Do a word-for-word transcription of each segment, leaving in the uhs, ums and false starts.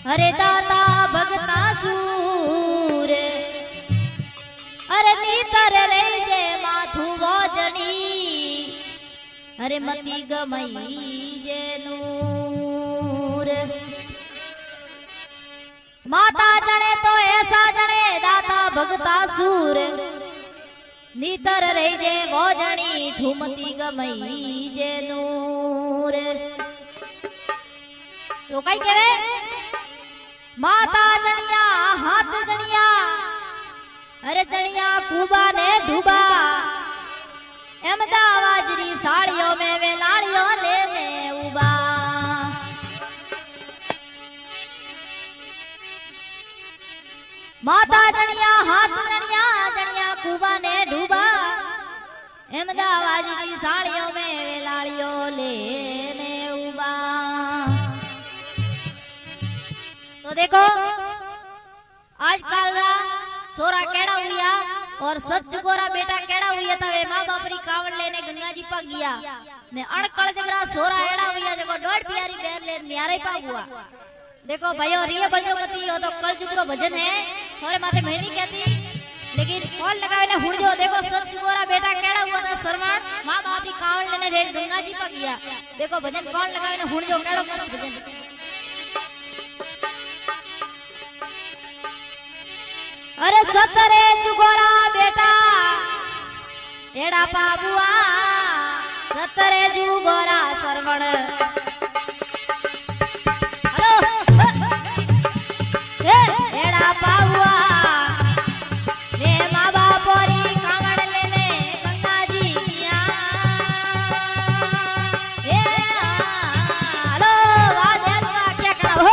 अरे दाता भगता सूर अरे नीतर रे जे माथू वोजनी अरे मती गमई जे नूर माता जने तो ऐसा जने दाता भगता सूर नीतर रे जे वोजनी धूमती गमई जे नूर। तो कई कहे माता जनिया हाथ जनिया अरे जनिया कुबा ने डूबा अहमदाबाद साड़ियों में वे लाड़ियों लेने उबा। माता जनिया हाथ जनिया जनिया कुबा ने डूबा अहमदाबाद की साड़ियों में वे लाड़ियों लेने उबा। तो देखो आजकल सोरा केड़ा हुआ और सच गोरा बेटा केड़ा हुआ था वे माँ बाप री कावड़ लेने गंगा जी पा गया ने अणकड़ जगरा सोरा एड़ा हुआ जको डोड़ प्यारी बैर ले न्यारे पा हुआ। देखो भाइयों रिय बजो मती हो तो कल जुगरो भजन है थोड़े माथे मैं नहीं कहती लेकिन कौन लगावे ने हुण जो देखो सच गोरा बेटा केड़ा हुआ था सरवण माँ बाप री कावड़ लेने रे गंगा जी पा गया। देखो भजन कौन लगावे ने हुण जो केड़ो मस्त भजन। अरे सतरे जुगोरा बेटा एड़ा पाबुआ सतरे जुगोरा सरवण एड़ा पाबुआ रे माँ बापोरी कावड़ लेने गंगा जी हेलो वाद्या क्या करो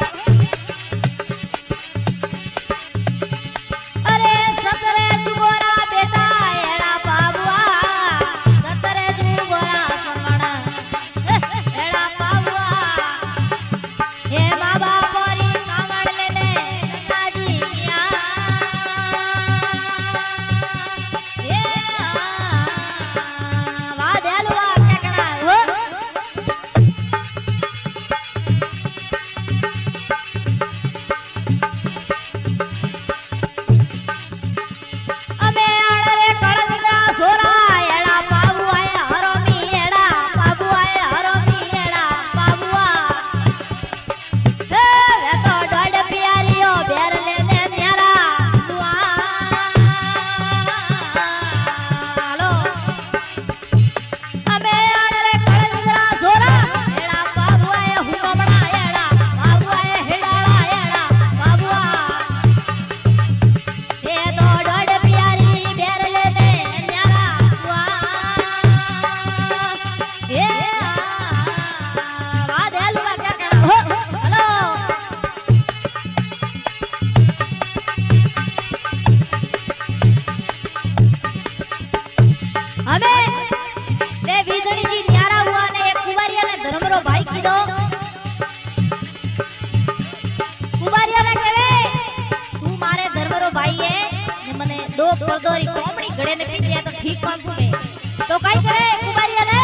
तो कई करे कुबरिया ने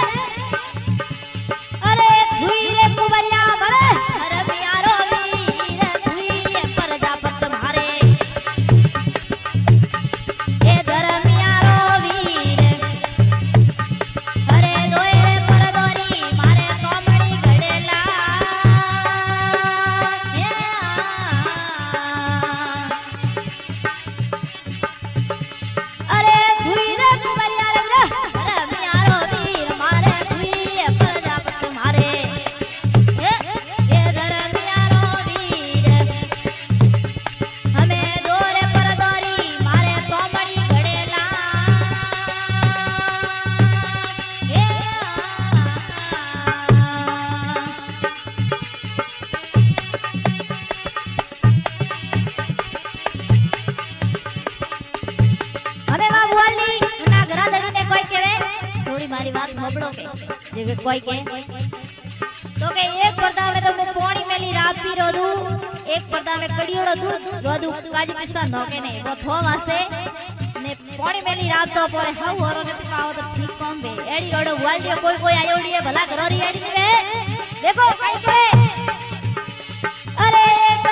अरे धुई रे कुबरिया बड़े अरे मियारो वीर धुई प्रजापत मारे ए धर मियारो वीर अरे दोए रे परदोरी मारे कोमड़ी घड़ेला अरे धुई रे कुबरिया कोई के तो के एक पर्दा में तो मैं पानी मेली रात पी रो दू एक पर्दा में कड़ियोड़ो दूध रो दू काजू पिस्ता नोके ने वो थो वास्ते ने पानी मेली रात तो पर हाउ होरो ने पाओ तो ठीक कौन बे एडी रोडो वालियो कोई कोई आयोड़ी है भला करो री एडी में देखो कई के अरे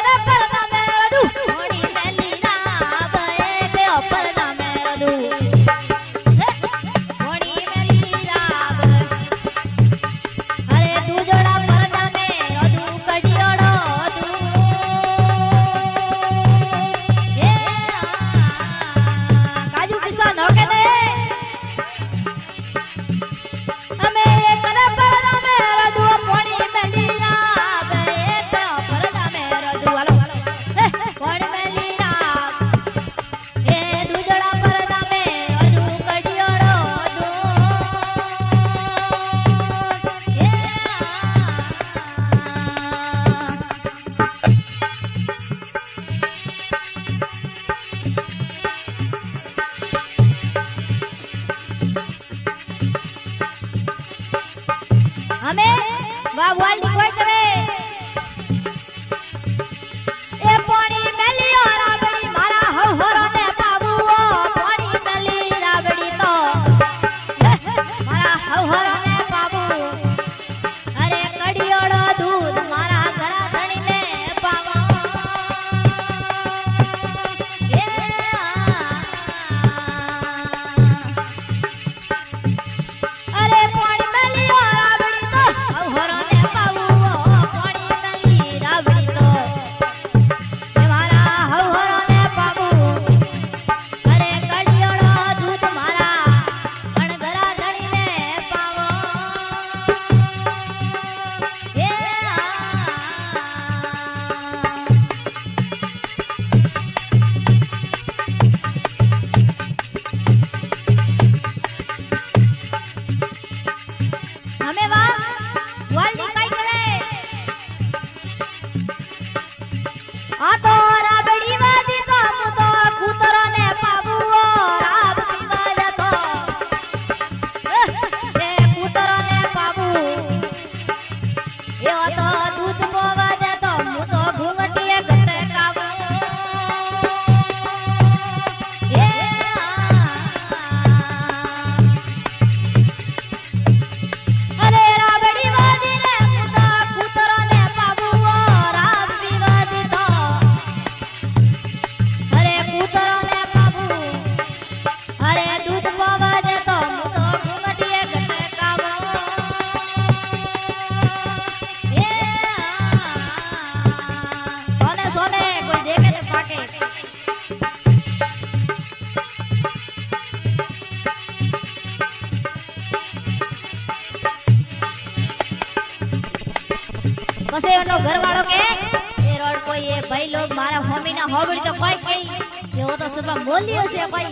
पसे उनो घर वालों के ये रोड कोई ये भाई लोग मारा होमी ना होबड़ी तो कोई कई ये वो तो सब मोलियो से कोई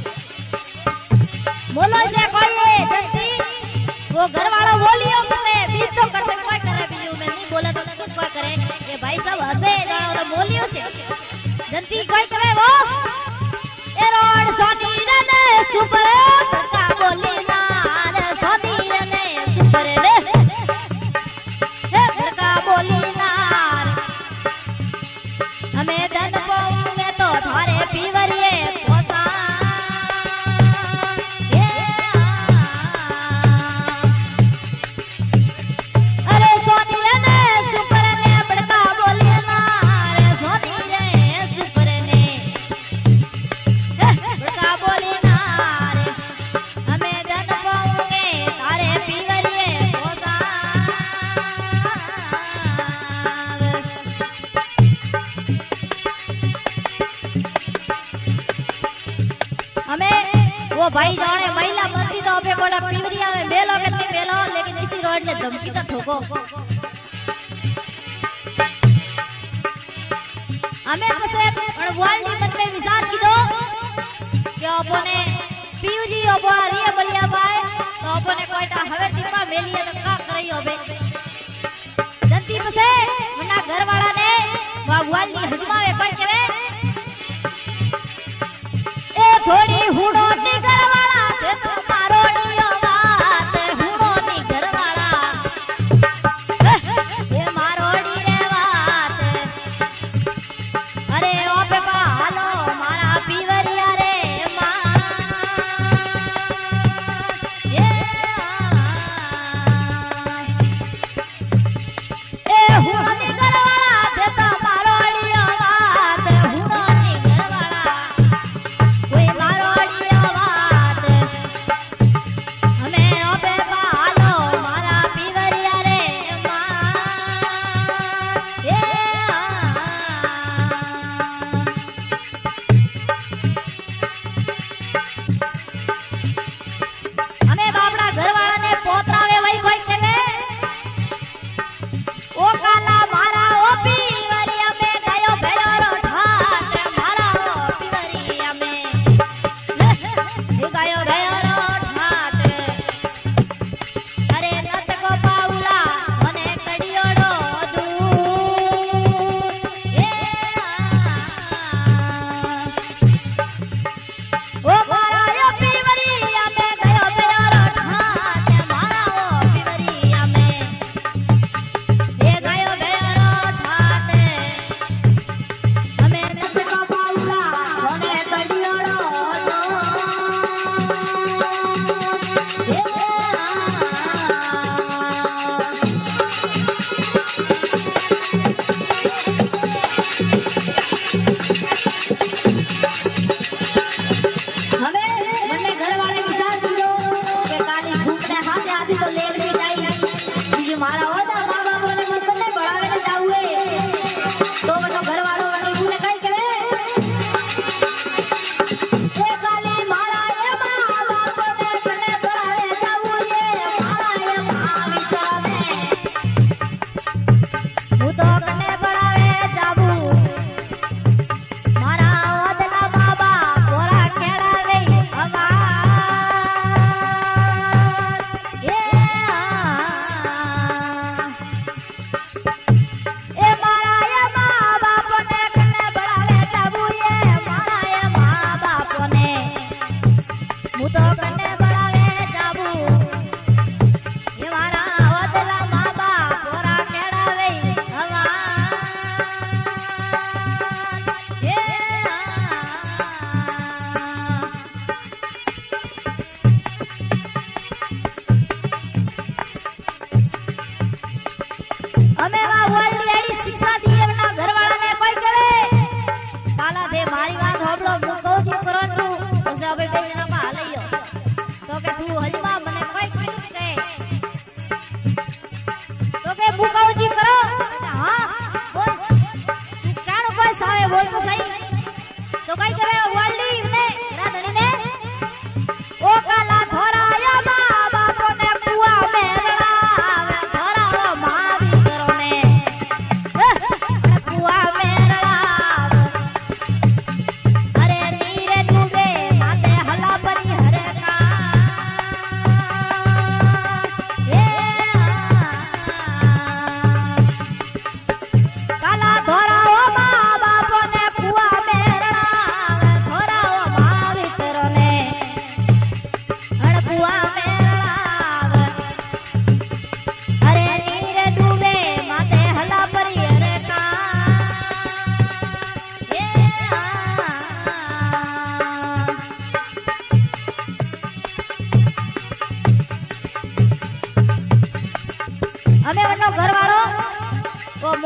मोलो से कोई ये जल्दी वो घर वाला बोलियो पसे बीच तो करते कोई करे बीजू में नहीं बोला तो नहीं कोई करे ये भाई सब हंसे जानो तो मोलियो से जल्दी कोई करे वो ये रोड सोनी रे सुपर का बोली ना रे सोनी रे सुपर रे भाई जाने महिला मंदी तो अबे कोड़ा पीवरिया में बेलो के नहीं बेलो लेकिन इसी रोड ने धमकी तो ठोको हमें पसे अणवाली मन में विचार की दो कि अपने पीवरी ओबो रिया बलिया बाय तो अपने कोईटा हवे टिपा मेलिया तो का करई होबे जंती पसे मना घर वाला ने वाली हजमावे कोई केवे ए थोड़ी हुडो में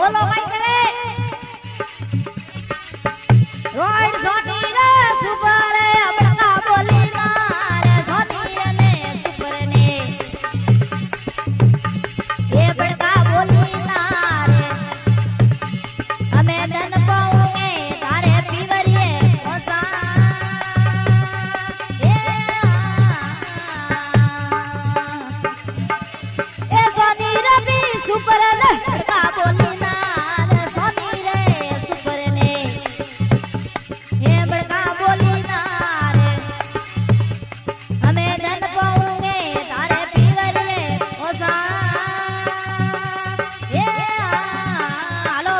बोलो भाई करे रोड सोनी रे सुपर बड़का बोली ना रे सोनी ने सुपर ने ये बड़का बोली ना रे हमें धन पाऊंगे तारे पीवरिए ओसा ए ए सोनी रे भी सुपर ने बड़का बोली ना रे सोनी रे सुपर ने ये बड़का बोली ना रे हमें धन पाऊंगे तारे पीवरिए ओसा ए हेलो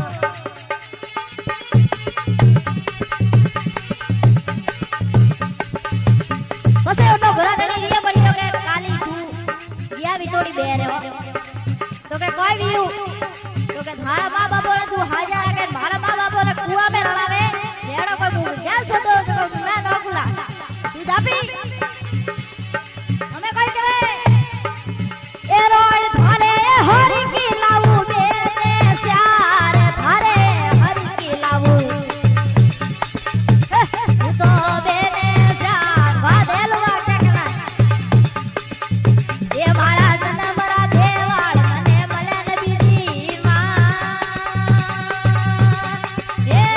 बसे उठो घोड़ा धनी ये बड़ी हो गए काली तू या भी थोड़ी बेर है तो के कोई भी हूं तो के थारा मां बाप ने तू हजार के मारा मां बाप ने कुआ में रलावे जेड़ो कोई मुंह जेल से तो मैं न कुला तू दापी हमें कोई करे ए रोड थारे हरि की लाऊ बेने स्यार थारे हरि की लाऊ तो बेने स्यार वादेलवा चकना ये मारा जन्म रा देवाल मने मले नबी दी मां ये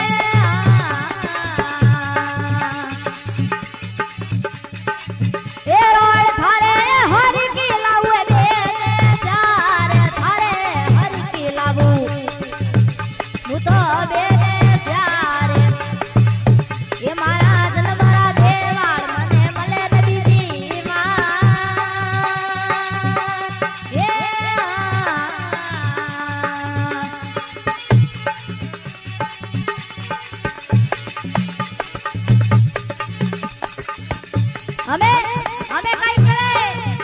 ए रोड थारे हरि की लाऊ बेने स्यार थारे हरि की लाऊ तो बेने स्यार ये मारा जन्म रा देवाल मने मले नबी दी मां ये हमें हमें कई करे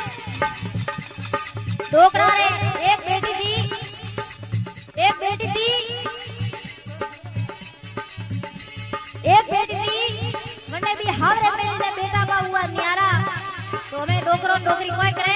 डोकरा रे एक बेटी थी एक बेटी थी एक बेटी थी मने भी हावरे में बेटा बा हुआ न्यारा तो हमें डोकरो डोकरी कोई करे